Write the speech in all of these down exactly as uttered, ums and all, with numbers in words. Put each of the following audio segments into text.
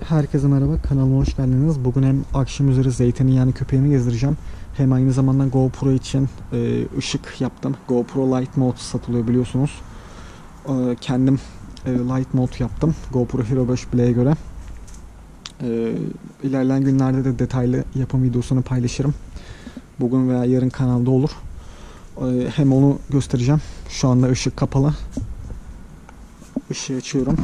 Herkese merhaba, kanalıma hoş geldiniz. Bugün hem akşam üzeri zeytinyağını köpeğimi gezdireceğim. Hem aynı zamanda GoPro için e, ışık yaptım. GoPro Light Mode satılıyor biliyorsunuz. E, kendim e, Light Mode yaptım GoPro Hero beş Black'e göre. E, ilerleyen günlerde de detaylı yapım videosunu paylaşırım. Bugün veya yarın kanalda olur. E, hem onu göstereceğim. Şu anda ışık kapalı. Işığı açıyorum.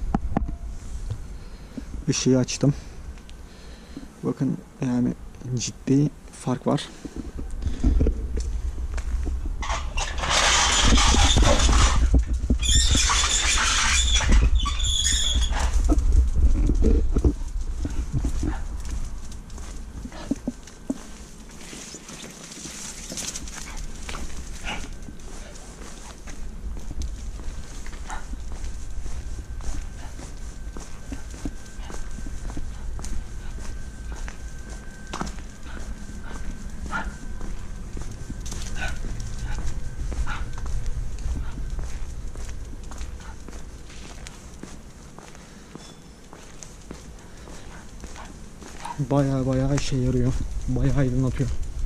Işığı açtım. Bakın yani ciddi fark var. Baya baya işe yarıyor. Baya aydınlatıyor.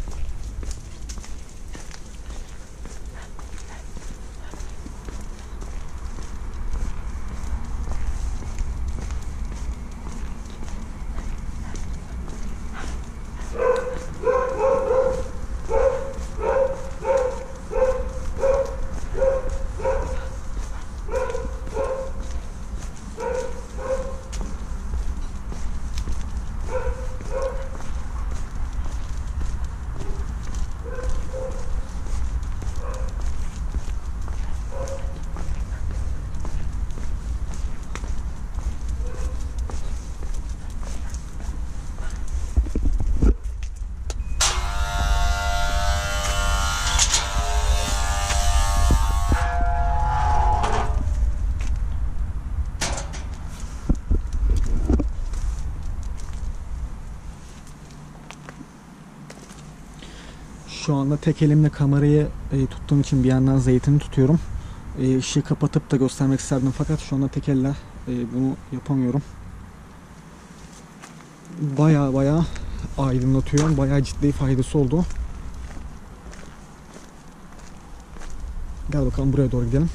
Şu anda tek elimle kamerayı e, tuttuğum için bir yandan zeytini tutuyorum. E, ışığı kapatıp da göstermek isterdim fakat şu anda tek elle e, bunu yapamıyorum. Baya baya aydınlatıyor. Baya ciddi faydası oldu. Gel bakalım buraya doğru gidelim.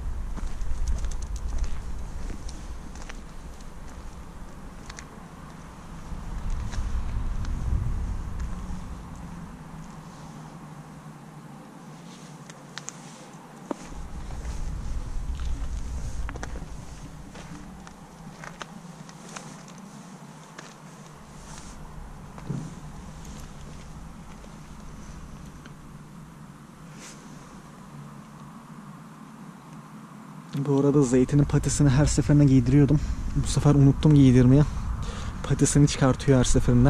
Bu arada zeytinin patisini her seferinde giydiriyordum. Bu sefer unuttum giydirmeyi. Patisini çıkartıyor her seferinde.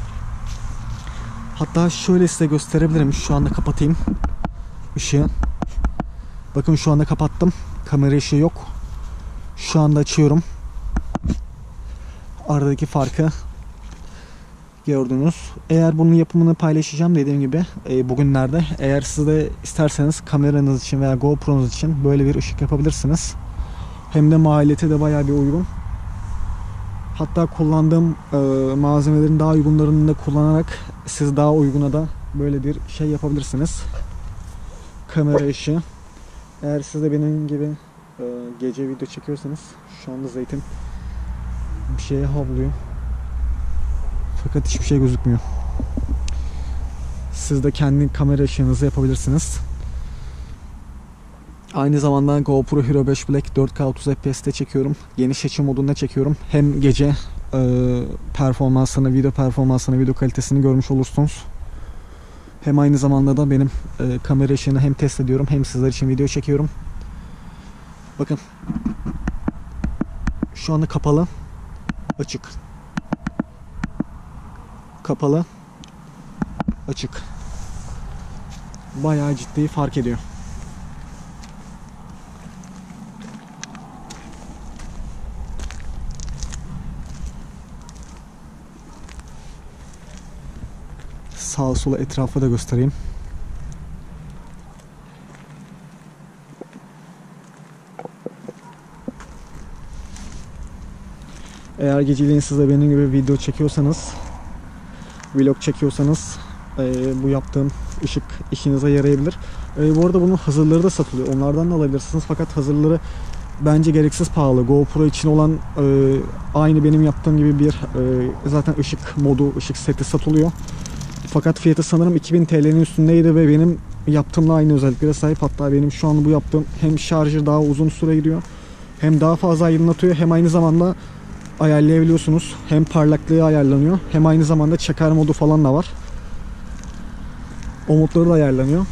Hatta şöyle size gösterebilirim. Şu anda kapatayım ışığı. Bakın şu anda kapattım. Kamera ışığı yok. Şu anda açıyorum. Aradaki farkı gördünüz. Eğer bunun yapımını paylaşacağım dediğim gibi e, bugünlerde. Eğer siz de isterseniz kameranız için veya GoPro'nuz için böyle bir ışık yapabilirsiniz. Hem de maliyeti de bayağı bir uygun. Hatta kullandığım e, malzemelerin daha uygunlarını da kullanarak siz daha uyguna da böyle bir şey yapabilirsiniz. Kamera ışığı. Eğer siz de benim gibi e, gece video çekiyorsanız, şu anda zeytin bir şeye havlıyor. Fakat hiçbir şey gözükmüyor. Siz de kendi kamera ışığınızı yapabilirsiniz. Aynı zamanda GoPro Hero beş Black dört K otuz F P S'te çekiyorum. Geniş açı modunda çekiyorum. Hem gece e, performansını, video performansını, video kalitesini görmüş olursunuz. Hem aynı zamanda da benim e, kamera ışığını hem test ediyorum hem sizler için video çekiyorum. Bakın. Şu anda kapalı. Açık. Kapalı. Açık. Bayağı ciddi fark ediyor. Sağa sola etrafı da göstereyim. Eğer geceleyin siz de benim gibi video çekiyorsanız, vlog çekiyorsanız e, bu yaptığım ışık işinize yarayabilir. E, bu arada bunun hazırları da satılıyor. Onlardan da alabilirsiniz. Fakat hazırları bence gereksiz pahalı. GoPro için olan e, aynı benim yaptığım gibi bir e, zaten ışık modu, ışık seti satılıyor. Fakat fiyatı sanırım iki bin T L'nin üstündeydi ve benim yaptığımla aynı özelliklere sahip. Hatta benim şu an bu yaptığım hem şarjı daha uzun süre gidiyor, hem daha fazla aydınlatıyor, hem aynı zamanda ayarlayabiliyorsunuz. Hem parlaklığı ayarlanıyor, hem aynı zamanda çeker modu falan da var. O modları da ayarlanıyor.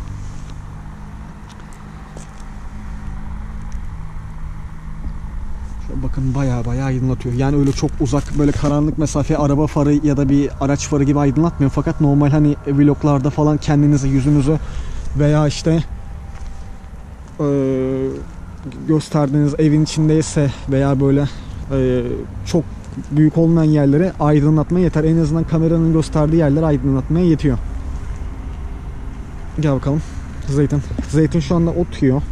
Şöyle bakın, baya baya aydınlatıyor. Yani öyle çok uzak, böyle karanlık mesafe araba farı ya da bir araç farı gibi aydınlatmıyor. Fakat normal hani vloglarda falan kendinizi, yüzünüzü veya işte e, gösterdiğiniz evin içindeyse veya böyle e, çok büyük olmayan yerleri aydınlatmaya yeter. En azından kameranın gösterdiği yerleri aydınlatmaya yetiyor. Gel bakalım. Zeytin. Zeytin şu anda ot yiyor.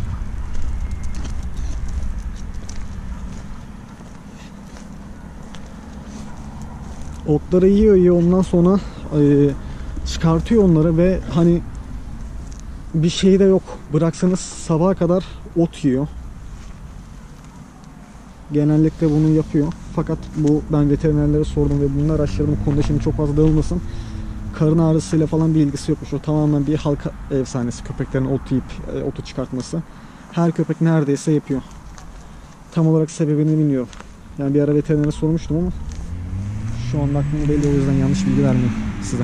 Otları yiyor yiyor ondan sonra e, çıkartıyor onları ve hani bir şey de yok. Bıraksanız sabaha kadar ot yiyor. Genellikle bunu yapıyor. Fakat bu, ben veterinerlere sordum ve bunlar araştırdım. Bu konuda şimdi çok fazla dağılmasın. Karın ağrısıyla falan bir ilgisi yokmuş. O tamamen bir halk efsanesi. Köpeklerin ot yiyip e, otu çıkartması. Her köpek neredeyse yapıyor. Tam olarak sebebini bilmiyorum. Yani bir ara veterinere sormuştum ama şu anda aklıma belli, o yüzden yanlış bilgi vermeyeyim size.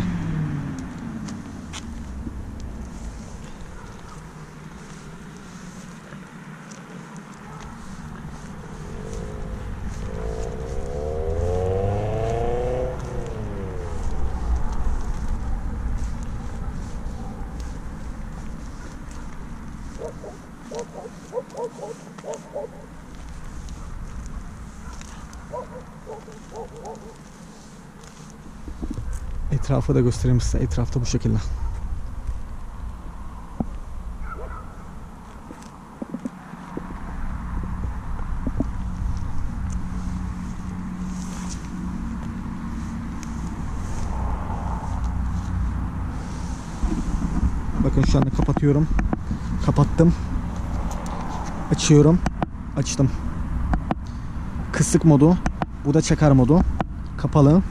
Etrafı da göstereyim size. Etrafta bu şekilde. Bakın şu anda kapatıyorum. Kapattım. Açıyorum. Açtım. Kısık modu. Bu da çeker modu. Kapalı.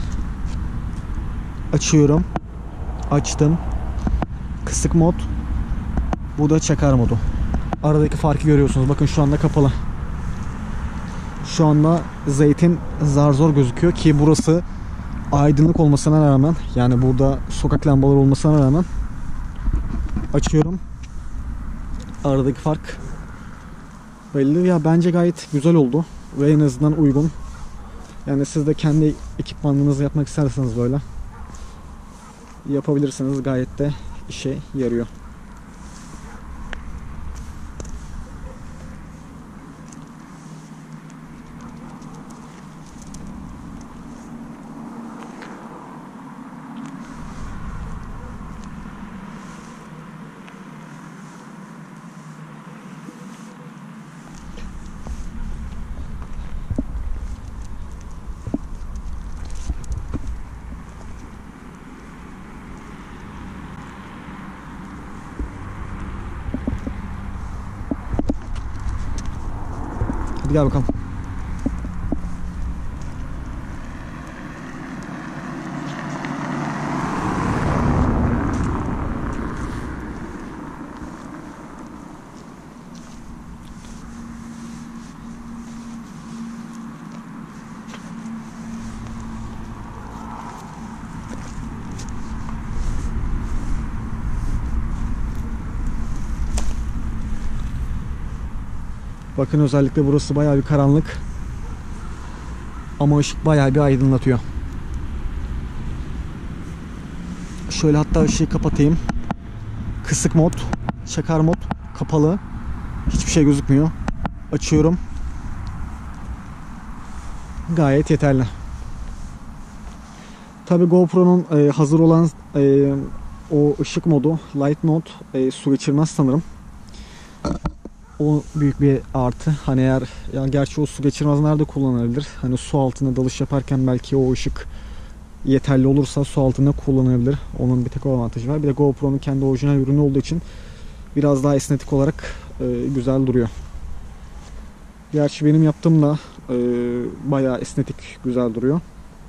Açıyorum. Açtım. Kısık mod. Bu da çeker modu. Aradaki farkı görüyorsunuz. Bakın şu anda kapalı. Şu anda zeytin zar zor gözüküyor ki burası aydınlık olmasına rağmen, yani burada sokak lambaları olmasına rağmen açıyorum. Aradaki fark belli. Ya bence gayet güzel oldu ve en azından uygun. Yani siz de kendi ekipmanınızı yapmak isterseniz böyle yapabilirsiniz. Gayet de işe yarıyor. Hadi gel bakalım. Bakın özellikle burası bayağı bir karanlık. Ama ışık bayağı bir aydınlatıyor. Şöyle hatta ışığı kapatayım. Kısık mod, çeker mod kapalı. Hiçbir şey gözükmüyor. Açıyorum. Gayet yeterli. Tabi GoPro'nun e, hazır olan e, o ışık modu, light mode e, su geçirmez sanırım. O büyük bir artı. Hani eğer, yani gerçi o su geçirmezler de kullanılabilir. Hani su altında dalış yaparken belki o ışık yeterli olursa su altında kullanılabilir. Onun bir tek o avantajı var. Bir de GoPro'nun kendi orijinal ürünü olduğu için biraz daha esnetik olarak e, güzel duruyor. Gerçi benim yaptığım da e, bayağı esnetik, güzel duruyor.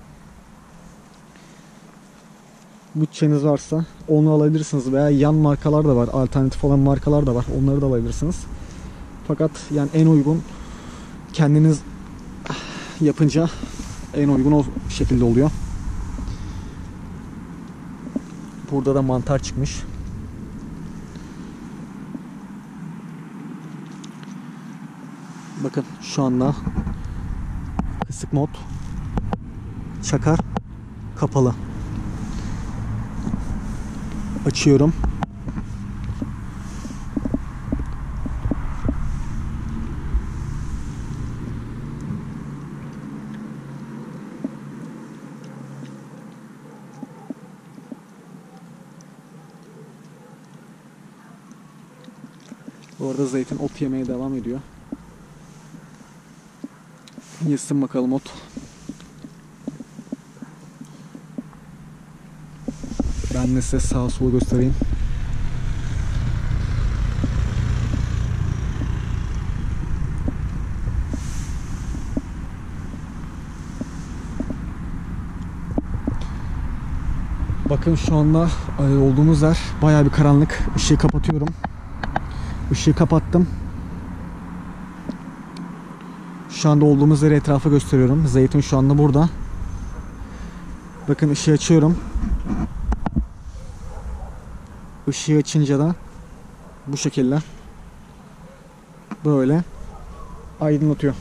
Bütçeniz varsa onu alabilirsiniz veya yan markalar da var, alternatif olan markalar da var, onları da alabilirsiniz. Fakat yani en uygun, kendiniz yapınca en uygun o şekilde oluyor. Burada da mantar çıkmış. Bakın şu anda kısık mod, çakar, kapalı. Açıyorum. Bu arada zeytin ot yemeye devam ediyor. Yesin bakalım ot. Ben de size sağa sola göstereyim. Bakın şu anda olduğumuz yer bayağı bir karanlık. Işığı kapatıyorum. Işığı kapattım. Şu anda olduğumuz yeri etrafa gösteriyorum. Zeytin şu anda burada. Bakın ışığı açıyorum. Işığı açınca da bu şekilde böyle aydınlatıyor.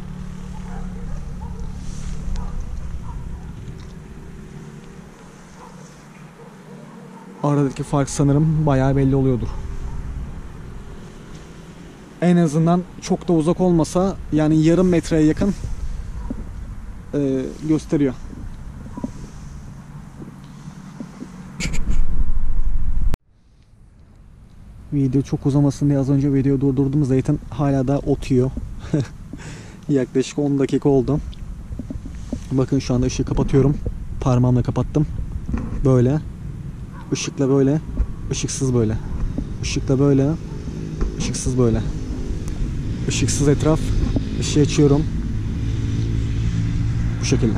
Aradaki fark sanırım bayağı belli oluyordur. En azından çok da uzak olmasa, yani yarım metreye yakın e, gösteriyor. Video çok uzamasın diye az önce videoyu durdurdum. Zeytin hala da ot yiyor. Yaklaşık on dakika oldu. Bakın şu anda ışığı kapatıyorum. Parmağımla kapattım. Böyle. Işıkla böyle. Işıksız böyle. Işıkla böyle. Işıksız böyle. Işıksız etraf. Işığı açıyorum. Bu şekilde.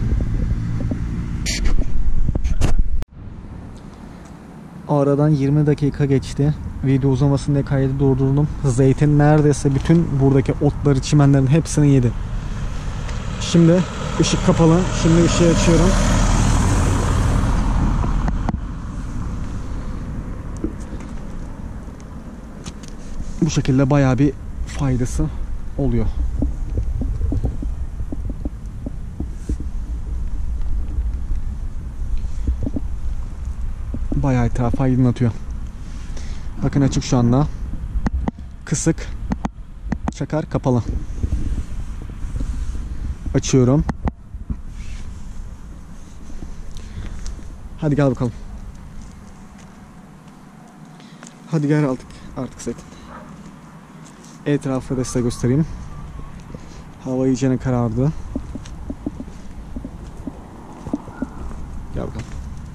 Aradan yirmi dakika geçti. Video uzamasın diye kaydı durdurdum. Zeytin neredeyse bütün buradaki otları, çimenlerin hepsini yedi. Şimdi ışık kapalı. Şimdi ışığı açıyorum. Bu şekilde bayağı bir faydası oluyor. Bayağı etrafı aydınlatıyor. Bakın açık şu anda. Kısık. Çakar kapalı. Açıyorum. Hadi gel bakalım. Hadi gel artık. Artık Zeytin. Etrafı da size göstereyim. Hava iyicene karardı. Gel bakalım.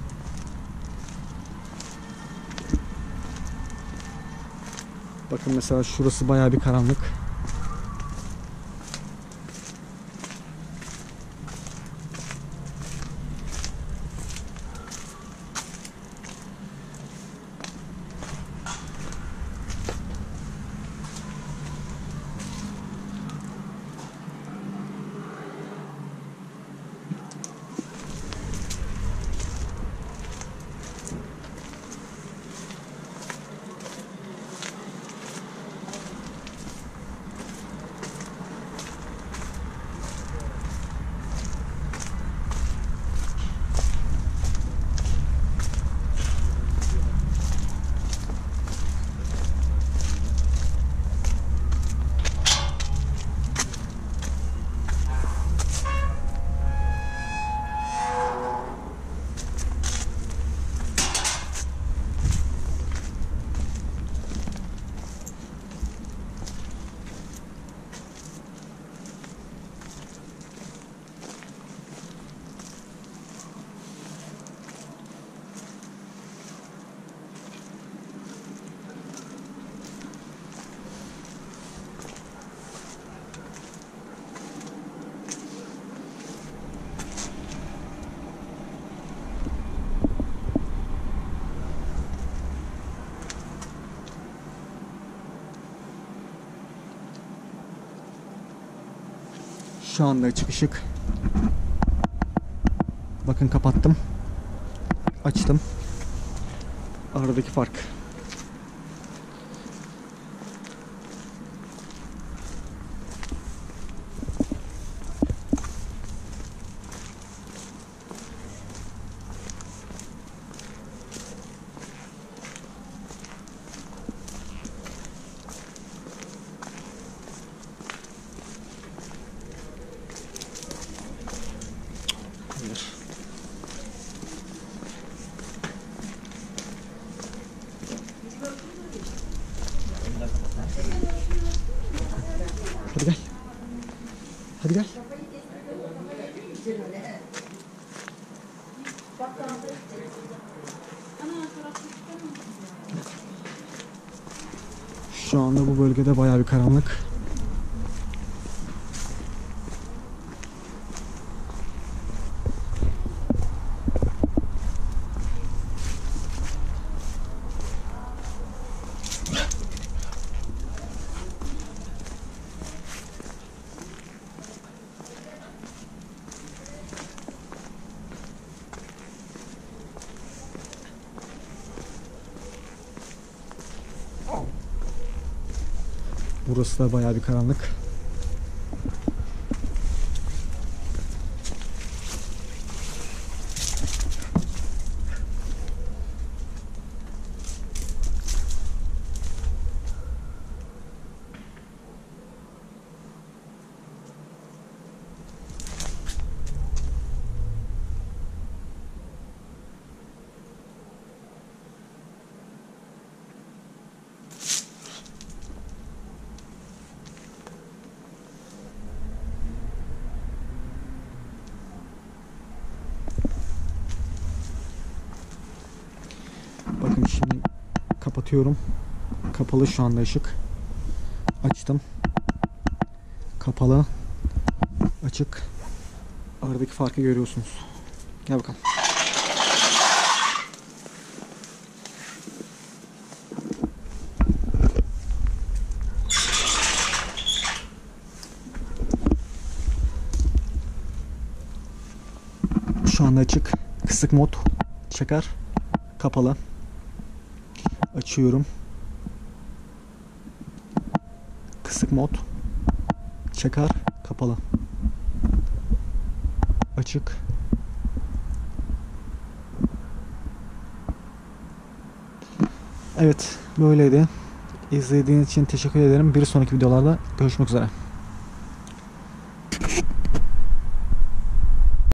Bakın mesela şurası bayağı bir karanlık. Şu anda açık ışık. Bakın kapattım. Açtım. Aradaki fark. Hayır. Hadi gel. Hadi gel. Şu anda bu bölgede bayağı bir karanlık. Burası da bayağı bir karanlık. Bakın şimdi kapatıyorum. Kapalı şu anda ışık. Açtım. Kapalı. Açık. Aradaki farkı görüyorsunuz. Gel bakalım. Şu anda açık. Kısık mod. Çeker. Kapalı. Açıyorum. Kısık mod. Çeker. Kapalı. Açık. Evet, böyleydi. İzlediğiniz için teşekkür ederim. Bir sonraki videolarda görüşmek üzere.